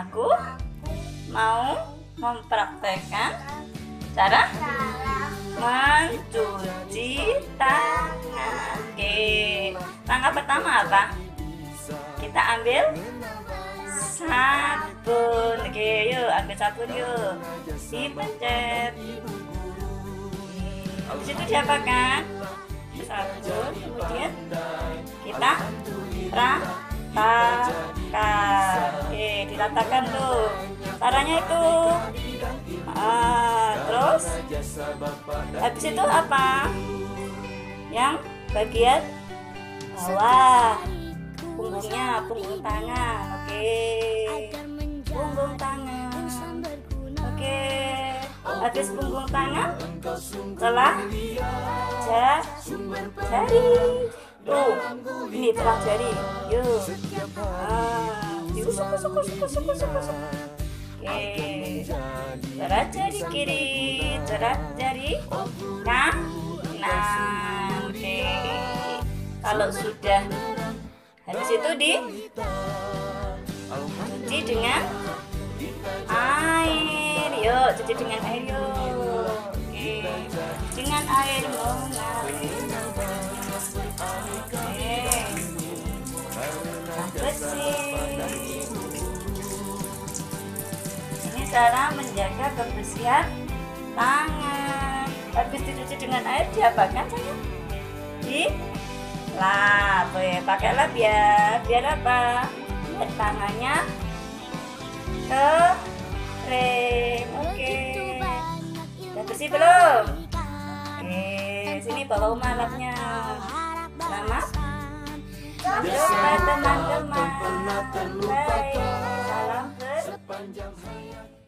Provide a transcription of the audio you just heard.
Aku mau mempraktekkan cara mencuci tangan. Oke, langkah pertama apa? Kita ambil sabun. Oke, yuk ambil sabun yuk. Dipencet. Habis itu diapakan? Sabun, kemudian kita ratakan. Oke, diratakan tuh. Caranya itu terus habis itu apa? Yang bagian bawah, punggungnya, punggung tangan. Oke, punggung tangan. Oke, habis punggung tangan, telah jari. Tuh, ini telah jari. Yuk, diusuk. Oke, telah jari kiri, telah jari kanan. Oke, kalau sudah habis itu dicuci dengan air. Yuk, cuci dengan air yuk. Oke, dengan air mengalir. Oke, bersih. Ini cara menjaga kebersihan tangan. Habis dicuci dengan air diapakan sayang? Dilap. Pakai lap ya. Biar apa? Biar tangannya kering. Oke. Udah bersih belum? Oke, sini bawa Uma lapnya. Selamat mencoba teman-teman. Baik, salam